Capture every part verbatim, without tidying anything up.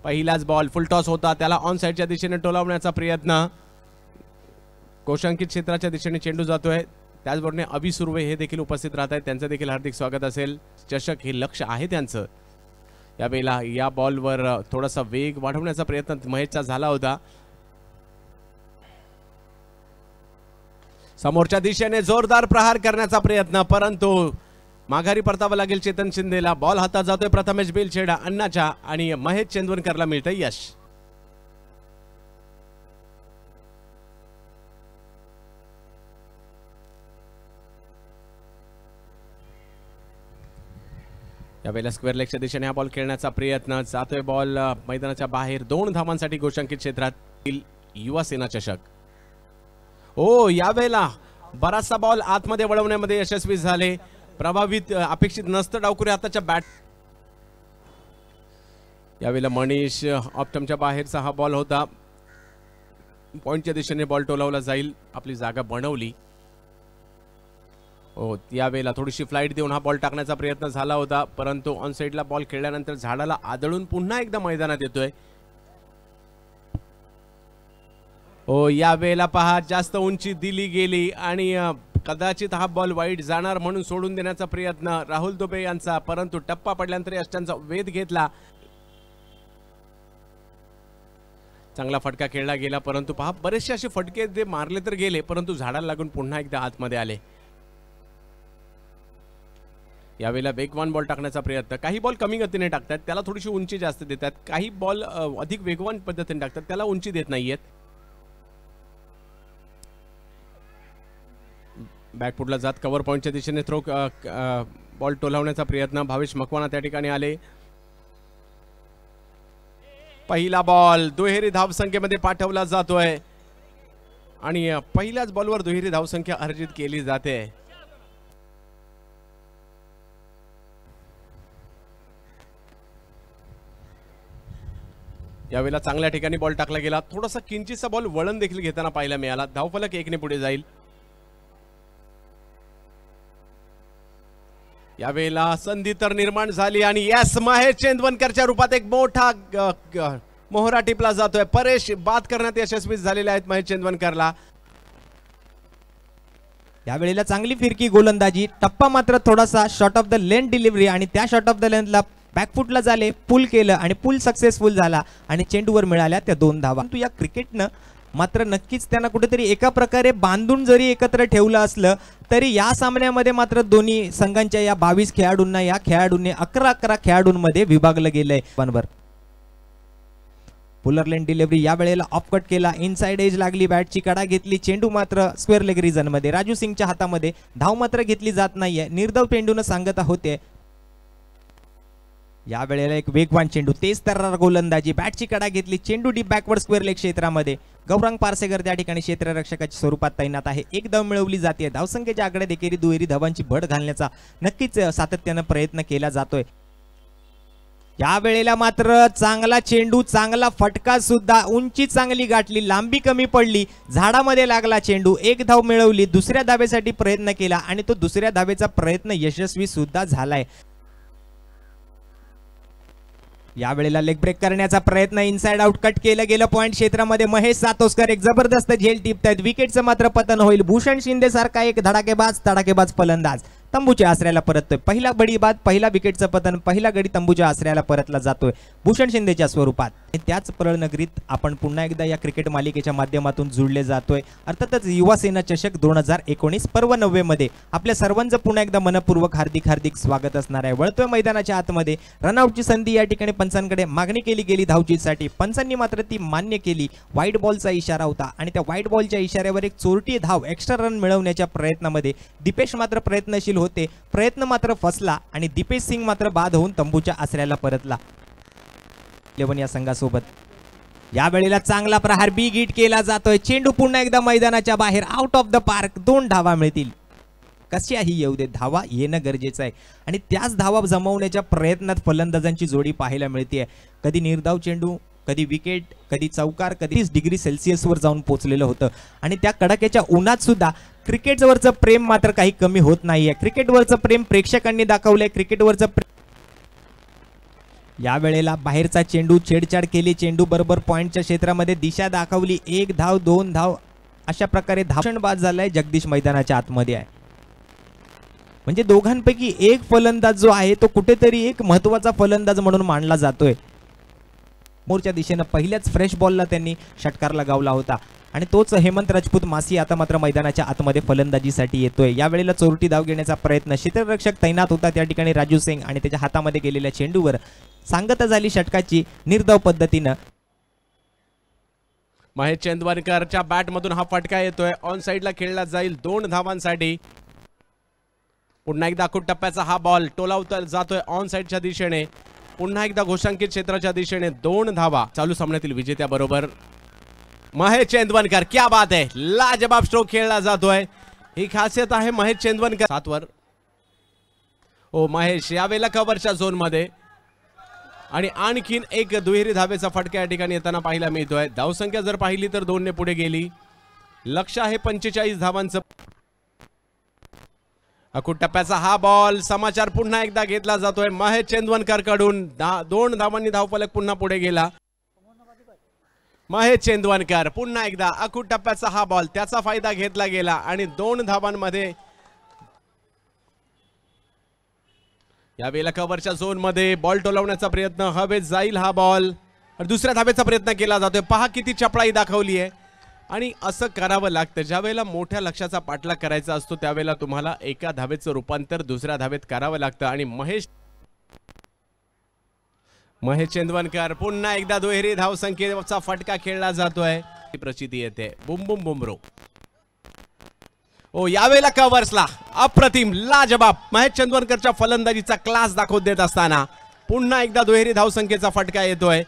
पहिलाच बॉल फुल टॉस होता, त्याला ऑन साइडच्या दिशेने टोलावण्याचा प्रयत्न. कोशांकित क्षेत्राच्या दिशेने चेंडू जातोय. त्याचबरोबर अभि सुर्वे हे देखील उपस्थित राहत आहेत, त्यांचं देखील हार्दिक स्वागत असेल. चषक हे लक्ष आहे त्यांचं. यावेळेला या बॉलवर थोडासा वेग वाढवण्याचा प्रयत्न महेशचा झाला होता. समोरच्या दिशेने जोरदार प्रहार करण्याचा प्रयत्न, परंतु माघारी परतावं लागेल चेतन शिंदेला. बॉल हातात जातोय प्रथमेश बेलछेडा अण्णाच्या आणि महेश चेंदवनकरला मिळतंय यश. यावेळेला स्क्वेअर लेगच्या दिशेने हा बॉल खेळण्याचा प्रयत्न. जातोय बॉल मैदानाच्या बाहेर. दोन धावांसाठी गोशांकित क्षेत्रात युवासेना चषक. ओ यावेळेला बराचसा बॉल आतमध्ये वळवण्यामध्ये यशस्वी झाले. प्रभावित अपेक्षित नसतं डावकुरे आताच्या बॅट. यावेळेला मनीष ऑप्टमच्या बाहेरचा हा बॉल होता. पॉइंटच्या दिशेने बॉल टोलावला जाईल. आपली जागा बनवली. हो यावेळेला थोडीशी फ्लाईट देऊन हा बॉल टाकण्याचा प्रयत्न झाला होता, परंतु ऑन साइडला बॉल खेळल्यानंतर झाडाला आदळून पुन्हा एकदा मैदानात येतोय. हो यावेळेला पहा जास्त उंची दिली गेली आणि कदाचित हा बॉल वाईड जाणार म्हणून सोडून देण्याचा प्रयत्न राहुल दुबे यांचा, परंतु टप्पा पडल्यानंतर यष्टांचा वेध घेतला. चांगला फटका खेळला गेला, परंतु पहा बरेचसे असे फटके जे मारले तर गेले, परंतु झाडाला लागून पुन्हा एकदा आतमध्ये आले. यावेळेला वेगवान बॉल टाकण्याचा प्रयत्न. काही बॉल कमी गतीने टाकतात, त्याला थोडीशी उंची जास्त देतात. काही बॉल अधिक वेगवान पद्धतीने टाकतात, त्याला उंची देत नाहीयेत. बॅकफुटला जात कव्हर पॉइंटच्या दिशेने थ्रो बॉल टोलावण्याचा प्रयत्न. भावेश मकवाना त्या ठिकाणी आले. पहिला बॉल दुहेरी धावसंख्येमध्ये पाठवला जातोय आणि पहिल्याच बॉलवर दुहेरी धावसंख्या अर्जित केली जाते. यावेळेला चांगल्या ठिकाणी बॉल टाकला गेला. थोडासा किंचितसा बॉल वळण देखील घेताना पाहायला मिळाला. धावफलक एकने पुढे जाईल. यावेळेला संधी तर निर्माण झाली आणि यस महेश चेंदवनकरच्या रूपात एक मोठा मोहरा टिपला जातोय. परेश बाद करण्यात यशस्वी झालेले आहेत महेश चेंदवनकरला. यावेळेला चांगली फिरकी गोलंदाजी. टप्पा मात्र थोडासा short of the length delivery आणि त्या शॉर्ट ऑफ द लेंथला बॅकफुटला झाले, पुल केलं आणि पुल सक्सेसफुल झाला आणि चेंडूवर मिळाल्या त्या दोन धावा. तू या क्रिकेटनं मात्र नक्कीच त्यांना कुठेतरी एका प्रकारे बांधून जरी एकत्र ठेवलं असलं तरी या सामन्यामध्ये मात्र दोन्ही संघांच्या या बावीस खेळाडूंना या खेळाडूंनी अकरा अकरा खेळाडूंमध्ये विभागलं गेलंय. बरोबर पुलर लेन डिलिव्हरी. या वेळेला ऑफकट केला, इनसाइड एज लागली, बॅटची कडा घेतली. चेंडू मात्र स्क्वेअर लेग रिजन मध्ये. राजू सिंगच्या हातामध्ये. धाव मात्र घेतली जात नाहीये. निर्धव पेंडून सांगत होते. या वेळेला एक वेगवान चेंडू, तेज तर्रार गोलंदाजी, बॅटची कडा घेतली, चेंडू डीप बॅकवर्ड स्क्वेअर लेग क्षेत्रामध्ये. गौरांग पारसेकर त्या ठिकाणी क्षेत्ररक्षकाच्या स्वरूपात तैनात आहे. एक धाव मिळवली जाते. धावसंख्येच्या आकडे देखील दुहेरी धावांची भर घालण्याचा नक्कीच सातत्यानं प्रयत्न केला जातोय. या वेळेला मात्र चांगला चेंडू, चांगला फटका सुद्धा, उंची चांगली गाठली, लांबी कमी पडली, झाडामध्ये लागला चेंडू. एक धाव मिळवली, दुसऱ्या धावेसाठी प्रयत्न केला आणि तो दुसऱ्या धावेचा प्रयत्न यशस्वी सुद्धा झालाय. या वेळेला लेग ब्रेक करण्याचा प्रयत्न, इनसाइड आउट कट केलं गेलं पॉइंट क्षेत्रामध्ये. महेश सातोस्कर एक जबरदस्त झेल टिपतायत. विकेटचं मात्र पतन होईल. भूषण शिंदे सारखा एक धडाकेबाज तडाकेबाज फलंदाज तंबूच्या आसऱ्याला परततोय. पहिला बडी बाद, पहिला विकेटचं पतन, पहिला गडी तंबूच्या आसऱ्याला परतला जातोय भूषण शिंदेच्या स्वरूपात. त्याच परळ नगरीत आपण पुन्हा एकदा या क्रिकेट मालिकेच्या माध्यमातून जुळले जातोय. अर्थातच युवासेना चषक दोन हजार एकोणीस पर्व नव्वे मध्ये आपल्या सर्वांचं पुन्हा एकदा मनपूर्वक हार्दिक हार्दिक स्वागत असणार आहे. वळतोय मैदानाच्या आतमध्ये. रनआउटची संधी या ठिकाणी पंचांकडे मागणी केली गेली धावचीसाठी. पंचांनी मात्र ती मान्य केली. व्हाईट बॉलचा इशारा होता आणि त्या व्हाईट बॉलच्या इशाऱ्यावर एक चोरटी धाव एक्स्ट्रा रन मिळवण्याच्या प्रयत्नामध्ये दीपेश मात्र प्रयत्नशील होते. प्रयत्न मात्र फसला आणि दीपेश सिंग मात्र बाद होऊन तंबूच्या आसऱ्याला परतला. इलेव्हन या संघासोबत या वेळेला चांगला प्रहार बिग हिट केला जातोय. चेंडू पुन्हा एकदा मैदानाच्या बाहेर, आउट ऑफ द पार्क. दोन धावा मिळतील. कशाही येऊ दे, धावा येणं गरजेचं आहे आणि त्याच धावा जमवण्याच्या प्रयत्नात फलंदाजांची जोडी पाहायला मिळते. कधी निर्धाव चेंडू, कधी विकेट, कधी चौकार, कधी तीस डिग्री सेल्सिअस वर जाऊन पोहोचलेलं होतं आणि त्या कडाक्याच्या उन्हात सुद्धा क्रिकेटवरचं प्रेम मात्र काही कमी होत नाहीये. क्रिकेटवरचं प्रेम प्रेक्षकांनी दाखवलंय. क्रिकेटवरचं या वेळेला बाहेरचा चेंडू, छेडछाड केली चेंडू बरोबर पॉइंटच्या क्षेत्रामध्ये, दिशा दाखवली, एक धाव दोन धाव अशा प्रकारे धावण बाद झालाय. जगदीश मैदानाच्या आतमध्ये आहे. म्हणजे दोघांपैकी एक फलंदाज जो आहे तो कुठेतरी एक महत्वाचा फलंदाज म्हणून मानला जातोय. मोरच्या दिशेनं पहिल्याच फ्रेश बॉलला त्यांनी षटकार लगावला होता आणि तोच हेमंत राजपूत मासी आता मात्र मैदानाच्या आतमध्ये फलंदाजीसाठी येतोय. यावेळेला चोरटी धाव घेण्याचा प्रयत्न, क्षेत्ररक्षक तैनात होता त्या ठिकाणी राजू सिंग आणि त्याच्या हातामध्ये गेलेल्या चेंडूवर सांगता झाली षटकाची निर्धाव पद्धतीनं. महेश चेंदवरकरच्या बॅट मधून हा फटका येतोय, ऑन साइडला खेळला जाईल दोन धावांसाठी. पुन्हा एकदा अकूट टप्प्याचा हा बॉल टोलावता जातोय ऑन साइडच्या दिशेने. पुन्हा एकदा घोषांकित क्षेत्राच्या दिशेने दोन धावा. चालू सामन्यातील विजेत्या बरोबर महेश चेंदवरकर. क्या बात आहे, लाजवाब स्ट्रोक खेळला जातोय. ही खासियत आहे महेश चेंदवरकर. सातवर ओ महेश यावेळेला कव्हरच्या झोन मध्ये आणि आणखीन एक दुहेरी धावेचा फटका या ठिकाणी येताना पाहायला मिळतोय. धावसंख्या जर पाहिली तर दोन ने पुढे गेली. लक्ष आहे पंचेचाळीस धावांचं. अकूट टप्प्याचा हा बॉल, समाचार पुन्हा एकदा घेतला जातोय महेश चेंदवरकर कडून. दोन धावांनी धावफलक पुन्हा पुढे गेला. महेश चेंदवरकर पुन्हा एकदा अकूट टप्प्याचा हा बॉल, त्याचा फायदा घेतला गेला आणि दोन धावांमध्ये यावेळेला कव्हरच्या झोन मध्ये बॉल टोलवण्याचा प्रयत्न, हवेत जाईल हा बॉल. दुसऱ्या धावेचा प्रयत्न केला जातोय. पहा किती चपळाई दाखवली आहे. आणि असं करावं लागतं ज्यावेळेला मोठ्या लक्ष्याचा पाठलाग करायचा असतो, त्यावेळेला तुम्हाला एका धावेचं रूपांतर दुसऱ्या धावेत करावं लागतं. आणि महेश महेश चेंदवरकर पुन्हा एकदा दुहेरी धावसंख्येचा फटका खेळला जातोय. प्रचिती येते, बुम बुम बुमरो. ओ यावेळेला कव्हर्सला अप्रतिम लाजवाब महेश चेंदवरकरच्या फलंदाजीचा क्लास दाखवत देत असताना पुन्हा एकदा दुहेरी धावसंख्येचा फटका येतोय.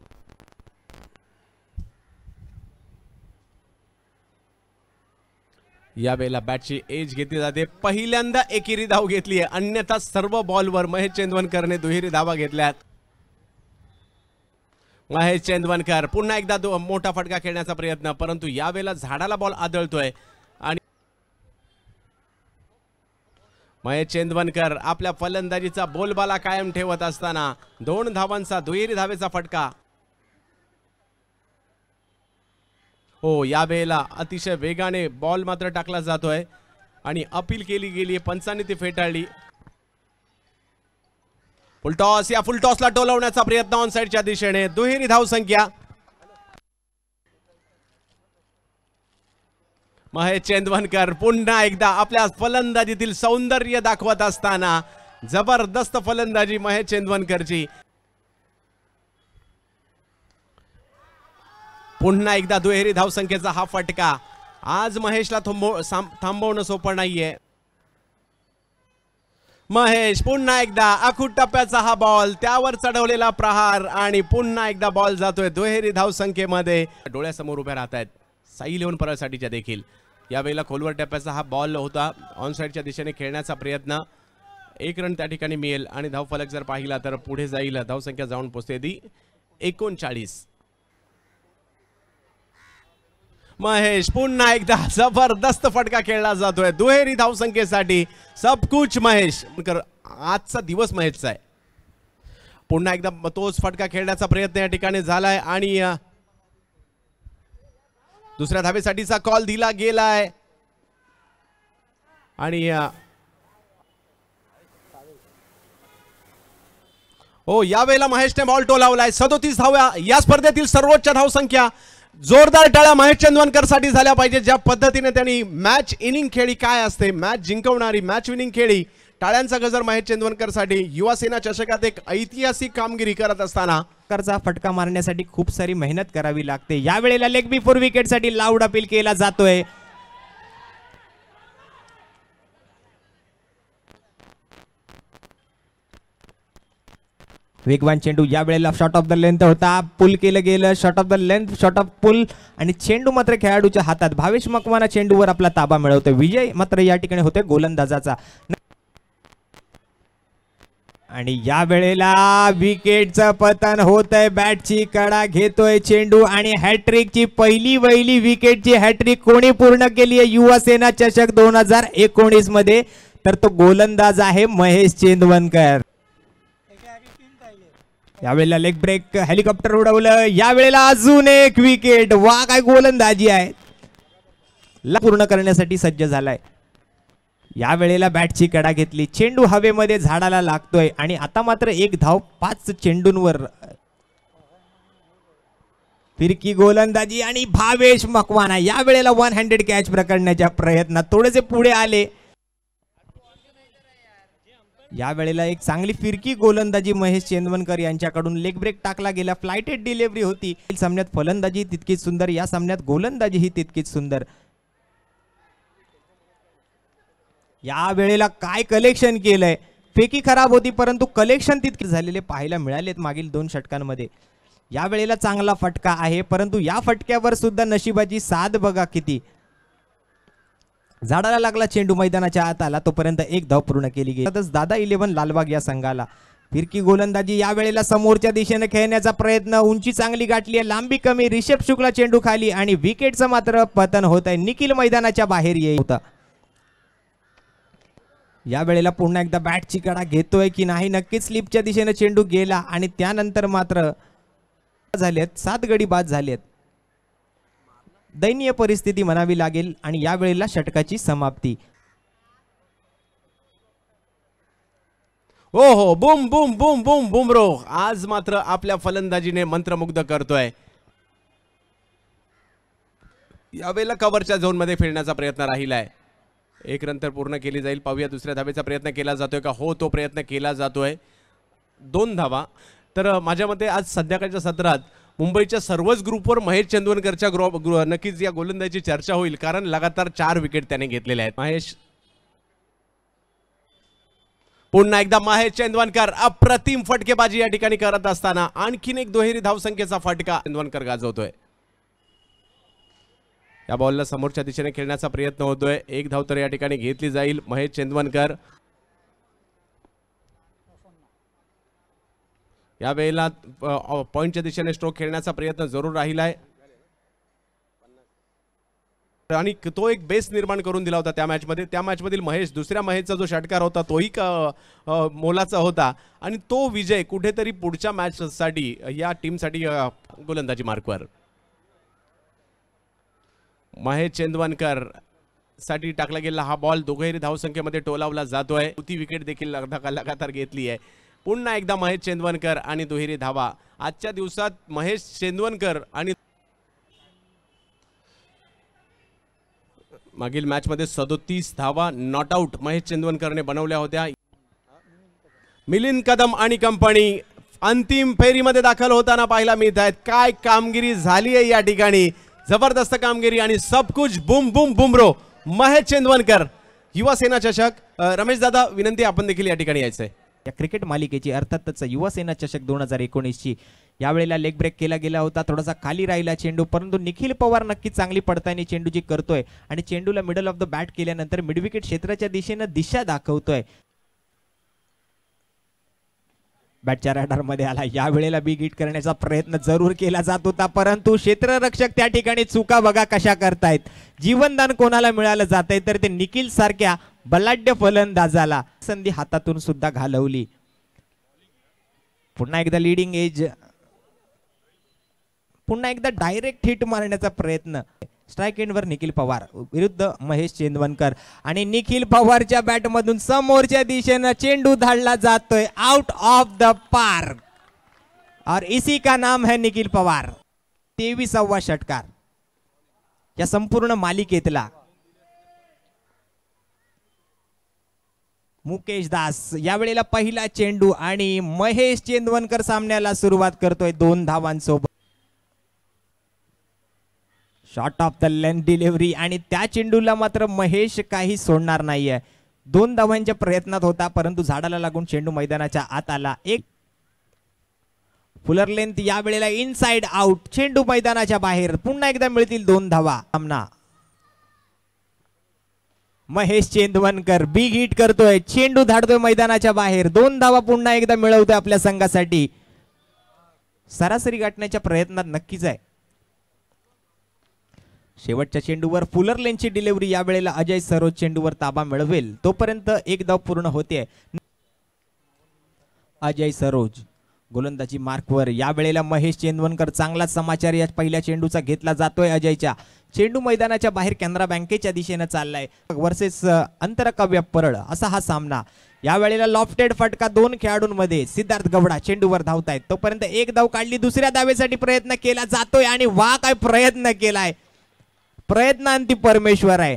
यावेळेला बॅटची एज घेतली जाते. पहिल्यांदा एकेरी धाव घेतली आहे, अन्यथा सर्व बॉलवर महेश चेंदवरकरने दुहेरी धावा घेतल्यात. महेश चेंदवरकर पुन्हा एकदा मोठा फटका खेळण्याचा प्रयत्न, परंतु यावेळेला झाडाला बॉल आदळतोय. आणि महेश चेंदवरकर आपल्या फलंदाजीचा बोलबाला कायम ठेवत असताना दोन धावांचा दुहेरी धावेचा फटका. हो यावेळेला अतिशय वेगाने बॉल मात्र टाकला जातोय आणि अपील केली गेली, पंचांनी ती फेटाळली. फुलटॉस, या फुलटॉसला टोलवण्याचा प्रयत्न ऑन साइडच्या दिशेने, दुहेरी धावसंख्या. महेश चेंदवरकर पुन्हा एकदा आपल्या फलंदाजीतील सौंदर्य दाखवत असताना जबरदस्त फलंदाजी महेश चेंदवरकरची. पुन्हा एकदा दुहेरी धावसंख्येचा हा फटका. आज महेशला थांबवणं सोपं नाहीये. महेश पुन्हा एकदा अकूट टप्प्याचा हा बॉल, त्यावर चढवलेला प्रहार आणि पुन्हा एकदा बॉल जातोय दुहेरी धावसंख्येमध्ये. डोळ्यासमोर उभ्या राहत आहेत साई इलेव्हन परळसाठीच्या देखील. यावेळेला खोलवर टप्प्याचा हा बॉल होता, ऑन साइडच्या दिशेने खेळण्याचा प्रयत्न. एक रन त्या ठिकाणी मिळेल आणि धावफलक जर पाहिला तर पुढे जाईल. धावसंख्या जाऊन पोहोचते ती एकोणचाळीस. महेश पुन्हा एकदा जबरदस्त फटका खेळला जातोय दुहेरी धावसंख्येसाठी. सब कुछ महेश, आजचा दिवस महेशचा आहे. पुन्हा एकदा तोच फटका खेळण्याचा प्रयत्न या ठिकाणी झालाय आणि दुसऱ्या धावेसाठीचा कॉल दिला गेलाय. आणि हो यावेळेला महेशने बॉल टोलावलाय. सदोतीस धावा, या स्पर्धेतील सर्वोच्च धावसंख्या. जोरदार टाळ्या महेश चेंदवरकर साठी झाल्या पाहिजे. ज्या पद्धतीने त्यांनी मॅच इनिंग खेळी, काय असते मॅच जिंकवणारी मॅच विनिंग खेळी. टाळ्यांचा गजर महेश चेंदवरकर साठी. युवासेना चषकात एक ऐतिहासिक कामगिरी करत असताना करचा फटका मारण्यासाठी खूप सारी मेहनत करावी लागते. यावेळेला लेग बिफोर विकेट साठी लाऊड अपील केला जातोय. वेगवान चेंडू, यावेळेला शॉट ऑफ द लेंथ होता, पुल केलं गेलं. Short of the length, short of pull आणि चेंडू मात्र खेळाडूच्या हातात. भावेश मकवाना चेंडूवर आपला ताबा मिळवतोय. विजय मात्र या ठिकाणी होते गोलंदाजाचा. आणि या वेळेला विकेटचं पतन होतंय. बॅटची कडा घेतोय चेंडू आणि हॅट्रिकची पहिली वहिली विकेटची हॅट्रिक कोणी पूर्ण केली आहे युवासेना चषक दोन हजार एकोणीस मध्ये, तर तो गोलंदाज आहे महेश चेंदवरकर. यावेळेला लेग ब्रेक, हेलिकॉप्टर उडवलं, यावेळेला अजून एक विकेट. वा काय गोलंदाजी आहे, पूर्ण करण्यासाठी सज्ज झालाय. यावेळेला बॅटची कडा घेतली, चेंडू हवेमध्ये झाडाला लागतोय आणि आता मात्र एक धाव पाच चेंडूंवर. फिरकी गोलंदाजी आणि भावेश मकवाना यावेळेला वन हँडेड कॅच पकडण्याच्या प्रयत्नात थोडेसे पुढे आले. यावेळेला एक चांगली फिरकी गोलंदाजी महेश चेंदवनकर यांच्याकडून लेग ब्रेक टाकला गेला. फ्लायटेड डिलिव्हरी होती. सामन्यात फलंदाजी तितकीच सुंदर, या सामन्यात गोलंदाजी ही तितकीच सुंदर. या वेळेला काय कलेक्शन केलंय, फेकी खराब होती परंतु कलेक्शन तितके झालेले पाहायला मिळालेत मागील दोन षटकांमध्ये. या वेळेला चांगला फटका आहे परंतु या फटक्यावर सुद्धा नशिबाची साथ बघा किती. झाडाला लागला चेंडू, मैदानाच्या आत आला, तोपर्यंत एक धाव पूर्ण केली गेली. दादा इलेव्हन लालबाग या संघाला. फिरकी गोलंदाजी यावेळेला समोरच्या दिशेने खेळण्याचा प्रयत्न, उंची चांगली गाठली आहे, लांबी कमी, रिषभ शुक्ला चेंडू खाली आणि विकेटचं मात्र पतन होत आहे. निखिल मैदानाच्या बाहेर येत होता. या वेळेला पुन्हा एकदा बॅटची कडा घेतोय की नाही, नक्कीच स्लिपच्या दिशेने चेंडू गेला आणि त्यानंतर मात्र झालेत सात गडी बाद झालेत. दयनीय परिस्थिती म्हणावी लागेल आणि या वेळेला षटकाची समाप्ती. हो हो, बुम बुम बुम बुम बुमरो आज मात्र आपल्या फलंदाजीने मंत्रमुग्ध करतोय. यावेळेला कव्हरच्या झोन मध्ये फिरण्याचा प्रयत्न राहिलाय. एक रन तर पूर्ण केली जाईल. पाहूया दुसऱ्या धावेचा प्रयत्न केला जातोय का. हो, तो प्रयत्न केला जातोय. दोन धावा. तर माझ्या मते आज संध्याकाळच्या सत्रात मुंबईच्या सर्वच ग्रुपवर महेश चंदवनकरच्या ग्रुप नक्कीच या गोलंदाजीची चर्चा होईल, कारण लगातार चार विकेट त्याने घेतलेल्या आहेत. महेश पुन्हा एकदा महेश चंदवनकर अप्रतिम फटकेबाजी या ठिकाणी करत असताना आणखीन एक दुहेरी धावसंख्येचा फटका चंदवनकर गाजवतोय. या बॉलला समोरच्या दिशेने खेळण्याचा प्रयत्न होतोय. एक धाव तर या ठिकाणी घेतली जाईल. महेश चंदवनकर या वेळेला पॉइंटच्या दिशेने स्ट्रोक खेळण्याचा प्रयत्न जरूर राहिलाय आणि तो एक बेस निर्माण करून दिला होता त्या मॅच मध्ये. त्या मॅच मधील महेश, दुसऱ्या महेशचा जो षटकार होता तोही मोलाचा होता आणि तो विजय कुठेतरी पुढच्या मॅच साठी या टीम साठी गोलंदाजी मार्कवर. महेश चंदवनकर साठी टाकला गेलेला हा बॉल दुहेरी धावसंख्येमध्ये टोलावला जातोय. ती विकेट देखील लगातार घेतली आहे. पुन्हा एकदा महेश चंदवनकर आणि दुहेरी धावा. आजच्या दिवसात महेश चंदवनकर आणि मागील मॅच मध्ये सदोतीस धावा नॉट आउट महेश चंदवनकरने बनवल्या होत्या. मिलिंद कदम आणि कंपनी अंतिम फेरीमध्ये दाखल होताना पाहायला मिळत आहेत. काय कामगिरी झाली आहे या ठिकाणी, जबरदस्त कामगिरी आणि सब कुछ बुम बुम बुमरो. महेश चंदवनकर, युवासेना चषक. रमेश दादा, विनंती आपण देखील या ठिकाणी यायचंय. या क्रिकेट मालिकेची अर्थातच युवासेना चषक दोन हजार एकोणीस ची यावेळेला लेग ब्रेक केला गेला होता. थोडासा खाली राहिला चेंडू परंतु निखिल पवार नक्की चांगली पडताळणी चेंडूची करतोय आणि चेंडूला मिडल ऑफ द बॅट केल्यानंतर मिड विकेट क्षेत्राच्या दिशेने दिशा दाखवतोय. बॅटच्या रॅडार मध्ये आला. या वेळेला बिग हिट करण्याचा प्रयत्न जरूर केला जात होता परंतु क्षेत्ररक्षक त्या ठिकाणी चुका बघा कशा करतायत. जीवनदान कोणाला मिळालं जातंय तर ते निखिल सारख्या बलाढ्य फलंदाजाला संधी हातातून सुद्धा घालवली. पुन्हा एकदा लीडिंग एज, पुन्हा एकदा डायरेक्ट हिट मारण्याचा प्रयत्न. स्ट्राइक एंडवर निखिल पवार विरुद्ध महेश चंदवनकर आणि निखिल पवारच्या बॅट मधून समोरच्या दिशेने चेंडू धाडला जातोय आउट ऑफ द पार्क और इसी का नाम है निखिल पवार. तेविसावा षटकार या संपूर्ण मालिकेतला. मुकेश दास यावेळेला पहिला चेंडू आणि महेश चंदवनकर सामन्याला सुरुवात करतोय दोन धावांसोबत. Short of the length delivery आणि त्या चेंडूला मात्र महेश काही सोडणार नाहीये. दोन धावांच्या प्रयत्नात होता परंतु झाडाला लागून चेंडू मैदानाच्या आत आला. एक फुलर लेंथ या वेळेला इनसाइड आउट, चेंडू मैदानाच्या बाहेर. पुन्हा एकदा मिळतील दोन धावा. सामना महेश चंदवनकर बिग हिट करतोय, चेंडू धाडतोय मैदानाच्या बाहेर. दोन धावा पुन्हा एकदा मिळवतोय आपल्या संघासाठी. सरासरी गाठण्याच्या प्रयत्नात नक्कीच आहे. शेवटच्या चेंडूवर फुलर लेनची डिलिव्हरी. या वेळेला अजय सरोज चेंडूवर ताबा मिळवेल तोपर्यंत एक धाव पूर्ण होते. अजय सरोज गोलंदाजी मार्कवर या वेळेला महेश चेंदवनकर चांगला समाचार या पहिल्या चेंडूचा घेतला जातोय अजयच्या. चेंडू मैदानाच्या बाहेर कॅनरा बँकेच्या दिशेने चाललाय वर्सेस अंतरकव्य परळ असा हा सामना. या वेळेला लॉफ्टेड फटका दोन खेळाडूंमध्ये. सिद्धार्थ गवडा चेंडूवर धावतायत तोपर्यंत एक धाव काढली. दुसऱ्या धावेसाठी प्रयत्न केला जातोय आणि वा काय प्रयत्न केलाय. प्रयत्नांती परमेश्वर आहे.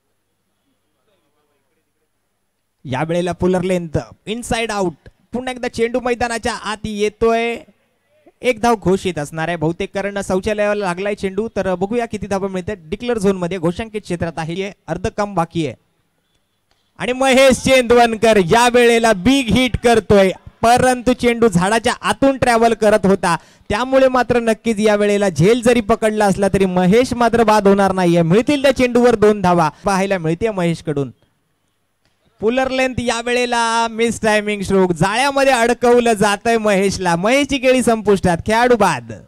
या वेळेला पुलर लेंथ इनसाइड आउट. पुन्हा एकदा चेंडू मैदानाच्या आत येतोय. एक धाव घोषित असणार आहे बहुतेक कारण शौचालयाला लागलाय चेंडू. तर बघूया किती धावा मिळतात. डिक्लेअर झोन मध्ये घोषांकित क्षेत्रात आहे. अर्ध काम बाकी आहे आणि महेश चेंदवनकर या वेळेला बिग हिट करतोय. परंतु चेंडू झाडाच्या आतून ट्रॅव्हल करत होता त्यामुळे मात्र नक्कीच या वेळेला झेल जरी पकडला असला तरी महेश मात्र बाद होणार नाहीये. मिळतील त्या चेंडूवर दोन धावा पाहायला मिळते महेश कडून. पुलर लेंथ या वेळेला मिस टायमिंग स्ट्रोक. जाळ्यामध्ये अडकवलं जातंय महेशला. महेशची केळी संपुष्टात. खेळाडू बाद.